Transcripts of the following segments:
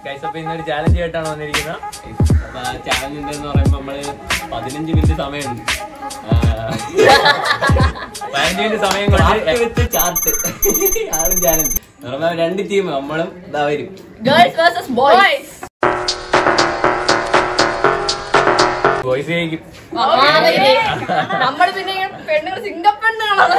ഇന്നൊരു ചാലഞ്ച് ആയിട്ടാണ് വന്നിരിക്കുന്നത്. ചാലഞ്ച് എന്താന്ന് പറയുമ്പോ നമ്മള് 15 മിനിറ്റ് സമയമുണ്ട്. 15 മിനിറ്റ് സമയം കൊണ്ട് ചാർട്ട് ആരും ചാലഞ്ച്. രണ്ട് ടീം നമ്മളും ഇതാവരും. ബോയ്സ് ജയിക്കും. നമ്മള് പിന്നെ പെണ്ണുങ്ങൾ സിംഗപ്പെണ്ണാണ്.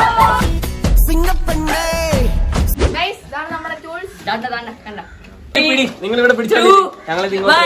നിങ്ങൾ ഇവിടെ പിടിച്ചാൽ ഞങ്ങളെ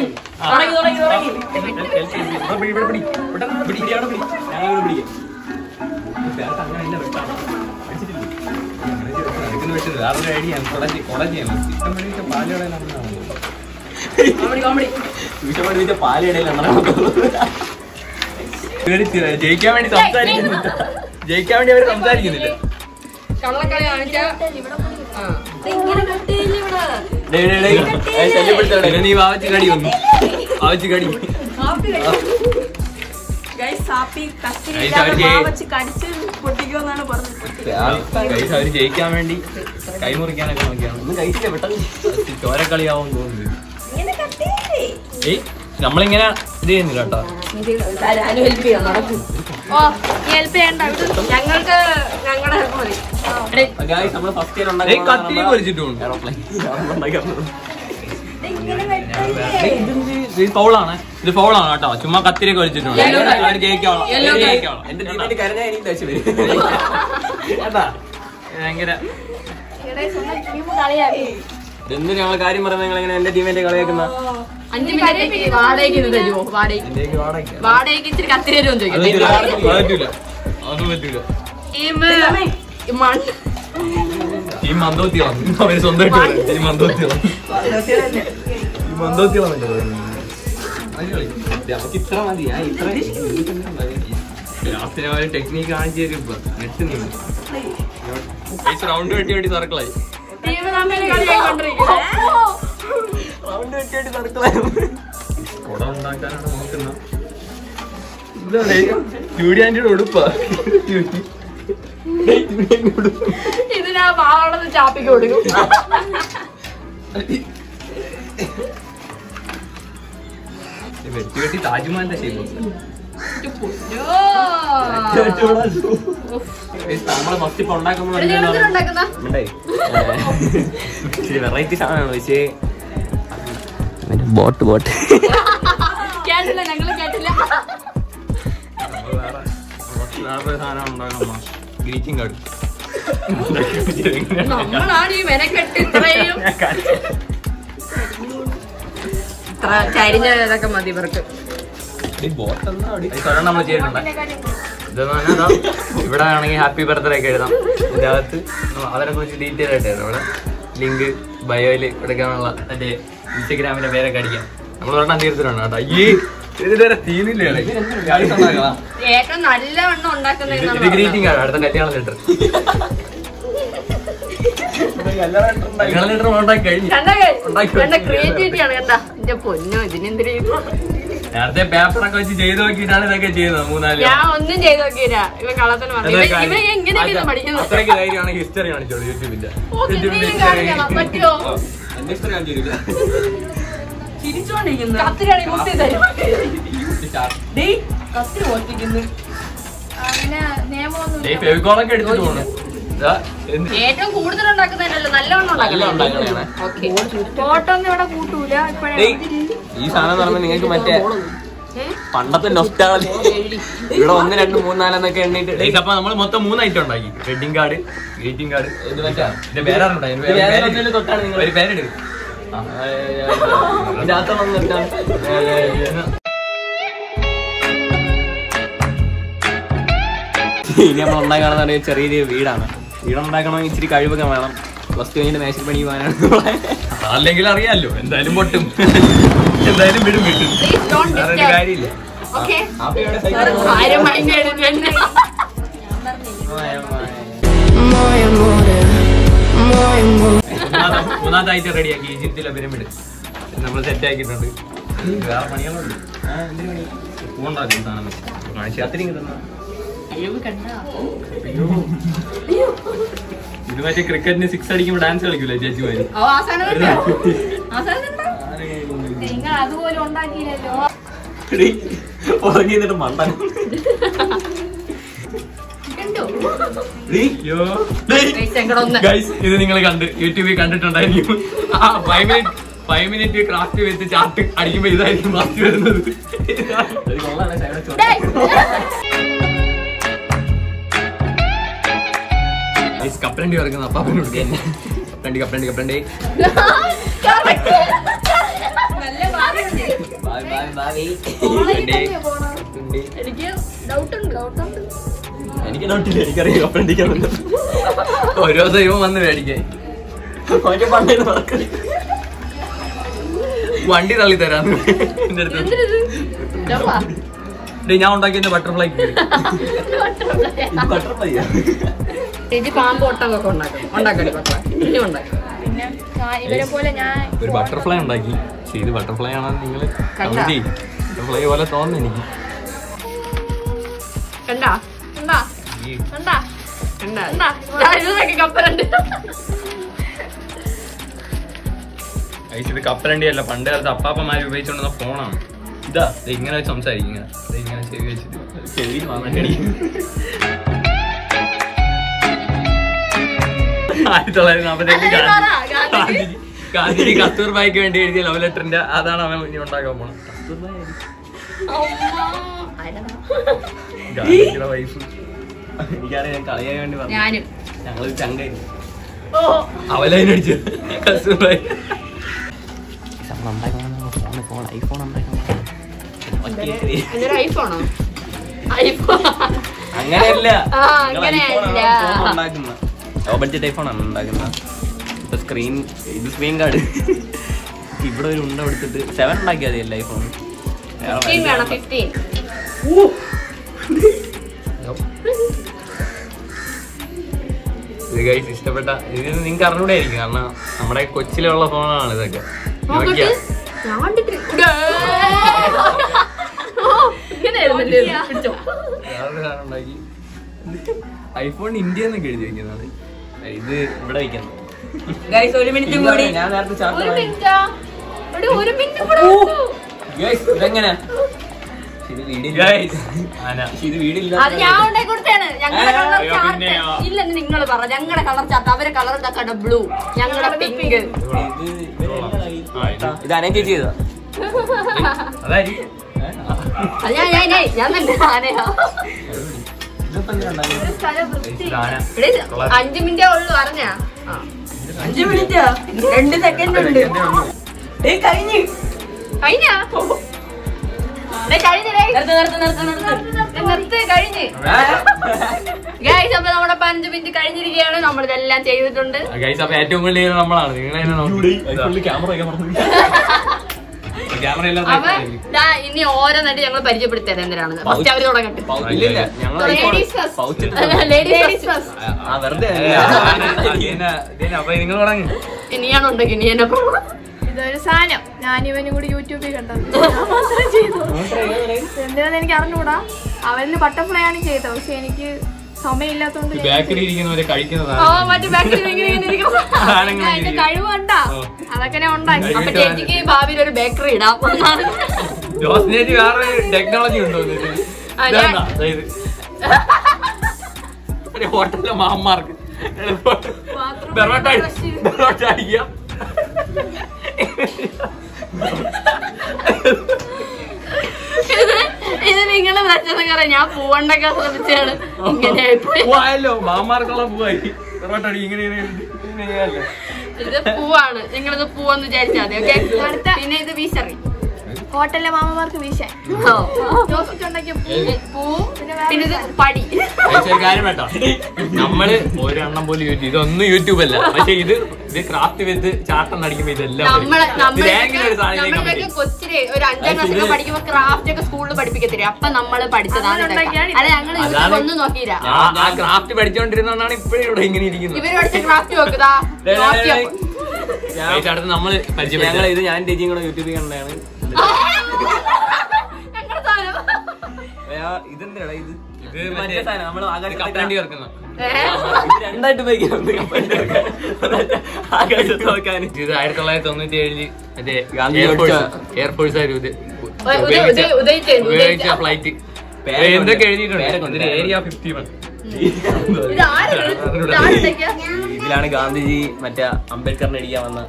പാലയിടയിൽ ജയിക്കാൻ വേണ്ടി സംസാരിക്കുന്നില്ല. ജയിക്കാൻ വേണ്ടി അവര് സംസാരിക്കുന്നില്ല. കള്ളക്കളി കാണിച്ചാ നീ വാവച്ച് കടി വന്നു. വാവച്ച് കടി അവര് ജയിക്കാൻ വേണ്ടി കൈമുറിക്കാനൊക്കെ നോക്കിയാണ്. ഒന്നും കഴിച്ചില്ല, പെട്ടെന്ന് ചോരക്കളിയാവും തോന്നുന്നു. ഏയ് നമ്മളിങ്ങനെ ഇത് ചെയ്യുന്നില്ല കേട്ടോ. ഞങ്ങൾക്ക് ഞങ്ങളുടെ നമ്മള് ഫസ്റ്റ് ഇയർ കത്തി പൊരിച്ചിട്ടുണ്ട്. ഇത് ഫൗളാണ്, ഇത് ഫൗളാണ് കേട്ടോ. ചുമ്മാ കത്തിരിയൊക്കെ വലിച്ചിട്ടുണ്ട്. അവര് ജയിക്കാവണം. എന്റെ ടീമിന്റെ കരഞ്ഞാൽ എനിക്ക് തച്ചു വരും കേട്ടാ. ഭയങ്കര ഇതെന്ത് ഞങ്ങൾ കാര്യം പറയുന്നത്. നിങ്ങൾ എങ്ങനെ എന്റെ ടീമിന്റെ കളിയാക്കുന്ന? 5 മിനിറ്റ് വാടകയ്ക്ക് തരുമോ? വാടകയ്ക്ക് ഇച്ചിരി കത്തി തരുമോ ചോദിക്കും. അതൊന്നും പറ്റൂല. ടീം മന്ദോത്തിയാണ്. അവര് സ്വന്തമായിട്ട് ടീം മന്ദോത്തിയാണ്. നമുക്ക് ഇത്ര മതി. ലാസ്റ്റിന് അവര് ടെക്നീക്ക് കാണിച്ചു തരും. ഇപ്പൊ നെറ്റ് നീങ്ങും. റൗണ്ട് വെട്ടി വേണ്ടി സർക്കിളായി. റൗണ്ട് വെട്ടി വേണ്ടി സർക്കിളായി. കുട ഉണ്ടാക്കാനാണ് നോക്കുന്നത്. ചൂടിയാൻ്റെ ഉടുപ്പാ. ഇത് ഞാൻ പാവളന്ന് ചാപ്പിക്ക് കൊടുക്കും. വെട്ടി വെട്ടി താജ്മഹലിന്റെ ഷേപ്പ്. നമ്മള് ഫസ്റ്റ് ഇപ്പൊ ഉണ്ടാക്കുമ്പോ വെറൈറ്റി സാധനമാണ്. പക്ഷേ ബോട്ട് കേട്ടില്ല, ഞങ്ങള് കേട്ടില്ല. വേറെ സാധനം ഉണ്ടാക്കണം. ഗ്രീറ്റിംഗ് കാർഡ് നമ്മളാണ് ഈ മെനക്കെട്ട് ഇത്രയും ചരിഞ്ഞതൊക്കെ മതി ഇവർക്ക്. നമ്മൾ ചെയ്തിട്ടുണ്ട്. ഇവിടെ ആണെങ്കിൽ ഹാപ്പി ബർത്ത്ഡേ ഒക്കെ എഴുതാം. ഇതിന്റെ അകത്ത് അവരെ കുറിച്ച് ഡീറ്റെയിൽ ആയിട്ട് എഴുതാം. ഇവിടെ ലിങ്ക് ബയോയില് എടുക്കാനുള്ള എന്റെ ഇൻസ്റ്റഗ്രാമിന്റെ പേരൊക്കെ അടിക്കാം. നമ്മൾ ഒരെണ്ണം തീർത്തിട്ടുണ്ട് കേട്ടോ. ഈ ഇതുവരെ തീർന്നില്ലേ? ഏറ്റവും നല്ല വണ്ണം ഉണ്ടാക്കുന്ന ഗ്രീറ്റിംഗ് കാർഡ്. അടുത്ത കല്യാണം ലെറ്റർ ക്രിയേറ്റിവിറ്റി ആണ് കണ്ടാ. എന്റെ പൊന്നോ, ഇതിനെന്തിനാ നേരത്തെ പേപ്പറൊക്കെ വെച്ച് ചെയ്ത് നോക്കിയിട്ടാണ് ഇതൊക്കെ ചെയ്തത്. 3-4 ഞാൻ ഒന്നും ചെയ്ത് നോക്കിയില്ല. ഇവ കള്ളത്തിന് പഠിക്കുന്നത്. അത്രയ്ക്ക് ധൈര്യമാണ് ഹിസ്റ്ററി കാണിച്ചോളൂ. യൂട്യൂബിന്റെ പറ്റുമോ? ചിരിച്ചോണ്ടിരിക്കുന്നു. കത്തിരിയാണ് മുത്തി തരും. കത്തി ഓട്ടിക്കുന്നു. അങ്ങനെ നിയമമൊന്നും ഫെവിക്കോളൊക്കെ എടുത്തിട്ട് പോകണം. ഏറ്റവും കൂടുതൽ ഉണ്ടാക്കുന്നതല്ലോ നല്ലവണ്ണം ഉണ്ടാക്കുന്നത്. ഫോട്ടോ ഒന്നും ഇവിടെ കൂട്ടൂല. ഈ സാധനം പറഞ്ഞാൽ നിങ്ങൾക്ക് മറ്റേ പണ്ടത്തെ നൊസ്റ്റാളജി. ഇവിടെ 1, 2, 3, 4 എന്നൊക്കെ എണ്ണിട്ട് അപ്പൊ നമ്മള് മൊത്തം 3 ഐറ്റം ഉണ്ടാക്കി. വെഡിങ് കാർഡ്, ഗ്രീറ്റിംഗ് കാർഡ്, ഇതിന്റെ പേരാണ് തൊട്ടാണ് നിങ്ങൾ ഒരു പേരെടുക്കും. ഇനി നമ്മൾ ഉണ്ടാക്കാണെന്ന് ചെറിയൊരു വീടാണ്. വീടുണ്ടാക്കണമെങ്കിൽ ഇച്ചിരി കഴിവൊക്കെ വേണം. പ്ലസ് 2 കഴിഞ്ഞിട്ട് മേശിൽ പണി പോകാനാണ്. അല്ലെങ്കിൽ അറിയാലോ, എന്തായാലും പൊട്ടും, എന്തായാലും വീടും കിട്ടും. കാര്യമില്ല. മൂന്നാമത്തെ ഐറ്റം റെഡിയാക്കി. ഈജിപ്തിലെ പിരമിഡ് നമ്മൾ സെറ്റ് ആക്കിയിട്ടുണ്ട്. വേറെ പണികളുണ്ട്. പൂണ്ടാക്കും സാധനം കാണിച്ചു. അത്രയും കിട്ടുന്ന ഇത് മറ്റേ ക്രിക്കറ്റിന് 6 അടിക്കുമ്പോ ഡാൻസ് കളിക്കൂലേ ചേച്ചിമാര്? അതുപോലെ ഉണ്ടാക്കിയില്ലല്ലോ. ഉറങ്ങിട്ട് മണ്ടൻ ഇത് നിങ്ങൾ കണ്ട് യൂട്യൂബിൽ കണ്ടിട്ടുണ്ടായിരിക്കും. 5 മിനിറ്റ് ക്രാഫ്റ്റ് വെച്ച് ചാർട്ട് അടിക്കുമ്പോ ഇതായിരിക്കും മാറ്റി വരുന്നത്. കപ്പലണ്ടി വറക്കുന്ന അപ്പാപ്പന് കൊടുക്കാൻ. കപ്പലണ്ടി എനിക്ക് ഡൗട്ടില്ല, എനിക്കറിയാം കപ്പലണ്ടിക്കാൻ ഓരോ ദൈവം വന്ന് മേടിക്കാൻ. വണ്ടി തള്ളി തരാന്ന് എന്റെ അടുത്ത്. ഞാൻ ഉണ്ടാക്കിയ ബട്ടർഫ്ലൈ. പാമ്പ് ഒട്ടൊക്കെ ഉണ്ടാക്കട്ടെ. പിന്നെ ഇവരെ പോലെ ഞാൻ ഒരു ബട്ടർഫ്ലൈ ഉണ്ടാക്കി. പക്ഷെ ഇത് ബട്ടർഫ്ലൈ ആണെന്ന് നിങ്ങൾ ബട്ടർഫ്ലൈ പോലെ തോന്നുന്നു എനിക്ക്. കപ്പലുണ്ട്. ഇത് കപ്പലണ്ടി അല്ല, പണ്ട് കാലത്ത് അപ്പാപ്പന്മാര് ഉപയോഗിച്ചുകൊണ്ടിരുന്ന ഫോണാണ്. ഇതാ ഇങ്ങനെ വെച്ച് സംസാരിക്കും. ഇങ്ങനെ ചെവി വെച്ചിട്ട് ചെവിയിൽ വാങ്ങി 1947 ഗാന്ധിജി കസ്തൂർബായിക്ക് വേണ്ടി എഴുതിയ ലവ് ലെറ്ററിന്റെ അതാണ് അവൻ ഇനി ഉണ്ടാക്കാൻ പോണത്. ഗാന്ധിജിയുടെ വൈഫ്. എനിക്കറിയാം, ഞാൻ കളയാൻ വേണ്ടി പറഞ്ഞു. ഞങ്ങള് ചങ്ക അവലടിച്ചു കസ്തൂർബായി. അങ്ങനെയല്ല, ലോ ബഡ്ജറ്റ് ഐഫോണാണ് ഉണ്ടാക്കുന്നത്. ഇപ്പൊ സ്ക്രീൻ ഗാർഡ് ഇവിടെ ഒരു ഉണ്ട കൊടുത്തിട്ട് 7 ഉണ്ടാക്കിയാൽ മതി. എല്ലാ ഐഫോണും ഇഷ്ടപ്പെട്ട ഇത് നിങ്ങൾക്ക് അറിഞ്ഞൂടെ ആയിരിക്കും, കാരണം നമ്മുടെ കൊച്ചിലുള്ള ഫോണാണ് ഇതൊക്കെ. ഐഫോൺ ഇന്ത്യ എന്നൊക്കെ എഴുതി വെക്കുന്നത്. ഇത് ഇവിടെ വെക്കുന്നത്. ഞാൻ നേരത്തെ ഇതെങ്ങനെ ഇല്ലെന്ന് നിങ്ങൾ പറ. ഞങ്ങളുടെ കളർ ചാർട്ട്, അവരെ കളർ ചാർട്ട് ബ്ലൂ, ഞങ്ങളുടെ പിങ്ക്. ഇത് അനേക്ക് ചെയ്തതാ. ഞാൻ തന്നെ ആനയാ. 5 മിനിറ്റേ ഉള്ളു അറിഞ്ഞാ. 5 മിനിറ്റാ 2 സെക്കൻഡ് ഉണ്ട്. കഴിഞ്ഞാ നമ്മുടെ 5 മിനിറ്റ് കഴിഞ്ഞിരിക്കുകയാണ്. നമ്മളിതെല്ലാം ചെയ്തിട്ടുണ്ട്. ഏറ്റവും കൂടുതൽ നമ്മളാണ്. ഇനി ഓരോന്നായിട്ട് ഞങ്ങൾ പരിചയപ്പെടുത്തി തരാം എന്തിനാണ്. ഫസ്റ്റ് അവര് തുടങ്ങട്ടെ. ഇനിയാണ് ഉണ്ടാക്കി. ഇനി എന്നെ ഇതൊരു സാധനം ഞാനിവനും കൂടി യൂട്യൂബിൽ കണ്ടത് ചെയ്തു. എന്തിനാന്ന് എനിക്ക് അറിഞ്ഞൂടാ. അവരില് ബട്ടർഫ്ലൈ ആണ് ചെയ്തത്. പക്ഷെ എനിക്ക് സമയമില്ലാത്തോണ്ട് കഴിവുണ്ട അതൊക്കെ ഞാൻ ഉണ്ടാക്കി. അപ്പൊ ചേച്ചിക്ക് ഭാവിയിൽ ഒരു ബേക്കറി ഇടാം. ടെക്നോളജി ഉണ്ടോ ഹോട്ടലിലെ മാമാർക്ക് ഇത് നിങ്ങള് പ്രശ്നം. ഞാൻ പൂവണ്ടൊക്കെ ശ്രമിച്ചാണ് ഇങ്ങനെയായിപ്പോയല്ലോ. മാമാർക്കുള്ള പൂവായി ഇങ്ങനെ. ഇത് പൂവാണ്. നിങ്ങളിത് പൂവെന്ന് വിചാരിച്ചാൽ മതി. ഓക്കെ. പിന്നെ ഇത് വീശറി. ഹോട്ടലിലെ മാമമാർക്ക് വീശാൻ പൂ. പിന്നെ ഇത് പടി. കാര്യം വേട്ടോ, നമ്മള് ഒരെണ്ണം പോലും ഇതൊന്നും യൂട്യൂബ് അല്ല. പക്ഷെ ഇത് ക്രാഫ്റ്റ് വെച്ച് ചാട്ടം നടിക്കുമ്പോ ഇതെല്ലാം കൊച്ചില് ഒരു 5ാം ക്ലാസ്സിലൊക്കെ പഠിക്കുമ്പോ ക്രാഫ്റ്റ് ഒക്കെ സ്കൂളിൽ പഠിപ്പിക്കത്തില്ല. അപ്പൊ നമ്മള് പഠിച്ചതാണ്. അല്ല ഞങ്ങള് ഒന്നും നോക്കിയില്ല. ആ ക്രാഫ്റ്റ് പഠിച്ചോണ്ടിരുന്നോണ്ടാണ് ഇപ്പഴും ഇവിടെ ഇങ്ങനെ ഇരിക്കുന്നത്. ഇവര് പഠിച്ച ക്രാഫ്റ്റ് നോക്കുക. അടുത്ത് നമ്മള് പരിചയം. ഇത് ഞാൻ ടീച്ചിങ് കൂടെ യൂട്യൂബിൽ കണ്ടാണ്. ഇതെന്താ ഇത് ഇത് മറ്റേ സാധനം നമ്മള് കപ്പലണ്ടി ചേർക്കുന്ന രണ്ടായിട്ട് ആകാശത്ത് നോക്കാൻ. ഇത് 1997 മറ്റേ ഗാന്ധി എയർഫോഴ്സ് ആയിരുന്നു ഉദയിച്ച ഫ്ലൈറ്റ് എന്തൊക്കെ എഴുതിയിട്ടുണ്ട്. ഏരിയ 51 ഇതിലാണ് ഗാന്ധിജി മറ്റേ അംബേദ്കറിനെ ഇടിക്കാൻ വന്ന.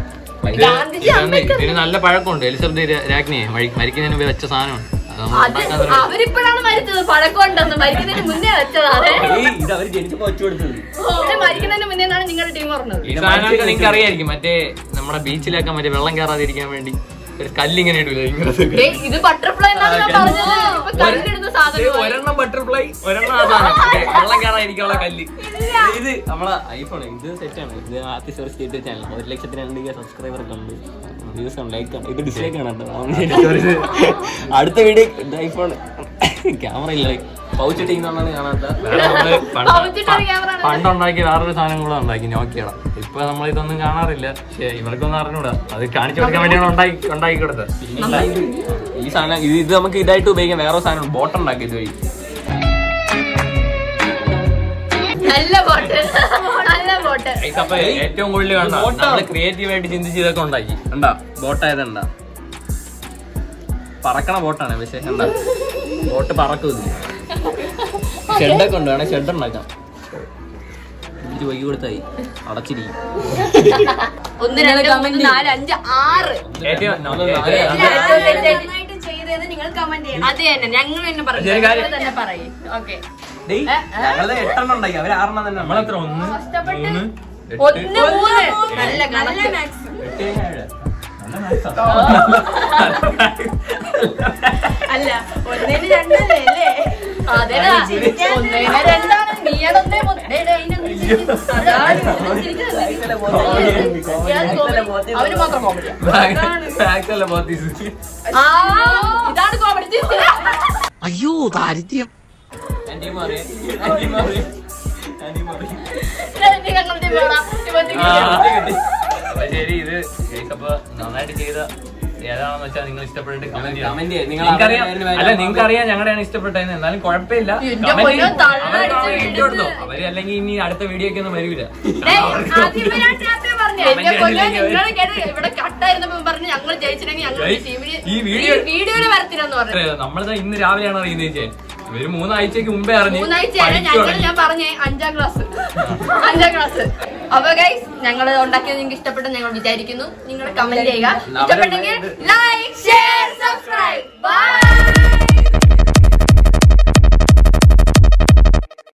ഇതിന് നല്ല പഴക്കമുണ്ട്. എലിസബത്ത് രാജ്ഞിയെ മരിക്കുന്നതിന് മുമ്പ് വെച്ച സാധനമാണ്. അവരിപ്പോഴാണ് മരിച്ചത്. പഴക്കമുണ്ടെന്ന് മരിക്കുന്നതിന് മുന്നേ വെച്ചതാണ്. ഇത് അവര് ജനിച്ചപ്പോ വെച്ചു കൊടുത്തത്. മരിക്കുന്നതിന് മുന്നേ എന്നാണ് നിങ്ങളുടെ ടീം പറഞ്ഞത്. ഈ സാധനമൊക്കെ നിങ്ങൾക്ക് അറിയായിരിക്കും. മറ്റേ നമ്മുടെ ബീച്ചിലൊക്കെ മറ്റേ വെള്ളം കയറാതിരിക്കാൻ വേണ്ടി ഒരു കല്ലിങ്ങനെ ഇടൂല. ഇത് ബട്ടർഫ്ലൈ എന്നാണ് ഞാൻ പറഞ്ഞത്. ഇപ്പൊ കല്ലിടുന്ന സാധനം. ഒരെണ്ണം ബട്ടർഫ്ലൈ, ഒരെണ്ണം അതാണ് വെള്ളം കയറാതിരിക്കാനുള്ള കല്ല്. ഇത് നമ്മളെ ഐഫോൺ ഇത് സെറ്റാണ്. ഇത് ആർട്ടിസ്റ്റ് ഒരു സ്റ്റേറ്റ് ചാനൽ 1,02,000 സബ്സ്ക്രൈബർ ഒക്കെ ഉണ്ട്. വ്യൂസ് ഉണ്ട്, ലൈക്ക് ആണ്. ഇത് ഡിസ്ലൈക്ക് ആണ് കേട്ടോ. അടുത്ത വീഡിയോ ഐഫോൺ ക്യാമറ ഇല്ല, പൗച്ചിട്ടിങ്ങാണ് കാണാത്ത. പണ്ടുണ്ടാക്കിയ വേറൊരു സാധനം കൂടെ ഉണ്ടാക്കി നോക്കിയടാ. ഇപ്പൊ നമ്മളിതൊന്നും കാണാറില്ല. പക്ഷെ ഇവർക്കൊന്നും അറിഞ്ഞൂടാ. അത് കാണിച്ചു കൊടുക്കാൻ വേണ്ടിയാണ് ഉണ്ടാക്കി കൊടുത്തത്. ഈ സാധനം ഇത് നമുക്ക് ഇതായിട്ട് ഉപയോഗിക്കാം. വേറെ സാധനം ബോട്ട് ഉണ്ടാക്കി ഇത് വഴി. നല്ല ബോട്ട്, നല്ല ബോട്ട്. അപ്പൊ ഏറ്റവും കൂടുതൽ കണ്ടാ നമ്മള് ക്രിയേറ്റീവ് ആയിട്ട് ചിന്തിച്ച് ഇതൊക്കെ ഉണ്ടാക്കി. ഉണ്ടാ ബോട്ടായതുണ്ടാ പറക്കണ ബോട്ടാണ്. പക്ഷെ എന്താ ബോട്ട് പറക്കും. ഷെഡൊക്കെ ഉണ്ട്, വേണേ ഷെഡ് ഉണ്ടാക്കാം. ഇത് വൈകി കൊടുത്തായി അടച്ചിരിക്കും. 1, 2, 3, 4, 5, 6 ചെയ്തത് നിങ്ങൾ കമന്റ് ചെയ്യണം. അത് തന്നെ ഞങ്ങൾ തന്നെ പറയും. ഓക്കെ, ഞങ്ങള് 8 ഉണ്ടാക്കി, അവര് 6 തന്നെ. നമ്മളെത്ര 1, 3 നല്ല കണക്ക്. അല്ല 1, 2 അല്ലേ? അതെടാ 1, 2 നീയാണ് 1. അവര് മാത്രം കോമഡി. ഇതാണ് കോമഡി. അയ്യോ ദാരിദ്ര്യം. ശരി, ഇത് അപ്പൊ നന്നായിട്ട് ചെയ്ത ഏതാണെന്ന് വെച്ചാൽ നിങ്ങൾ ഇഷ്ടപ്പെട്ടിട്ട് കമന്റ് ചെയ്യാം. അല്ല, നിങ്ങൾക്കറിയാം ഞങ്ങളുടെയാണ് ഇഷ്ടപ്പെട്ടതെന്ന്. എന്നാലും കുഴപ്പമില്ല, കൊടുത്തോ. അവര് അല്ലെങ്കിൽ ഇനി അടുത്ത വീഡിയോ ഒക്കെ ഒന്നും വരൂല. ഇവിടെ കട്ടായിരുന്നപ്പോ പറഞ്ഞു ഞങ്ങൾ ജയിച്ചില്ലെങ്കിൽ ഞങ്ങൾ ഈ വീഡിയോയില് വരത്തില്ലെന്ന് പറഞ്ഞു. നമ്മളിതാ ഇന്ന് രാവിലെയാണ് അറിയുന്നത്. ഇവര് 3 ആഴ്ചക്ക് മുമ്പേ അറിഞ്ഞു. 3 ആഴ്ച ഞാൻ പറഞ്ഞേ 5ാം ക്ലാസ്. അപ്പൊ ഗൈസ്, ഞങ്ങൾ ഉണ്ടാക്കിയത് നിങ്ങൾക്ക് ഇഷ്ടപ്പെട്ടു ഞങ്ങൾ വിചാരിക്കുന്നു. നിങ്ങൾ കമന്റ് ചെയ്യുക. ഇഷ്ടപ്പെട്ടെങ്കിൽ ലൈക്ക്, ഷെയർ, സബ്സ്ക്രൈബ്. ബൈ.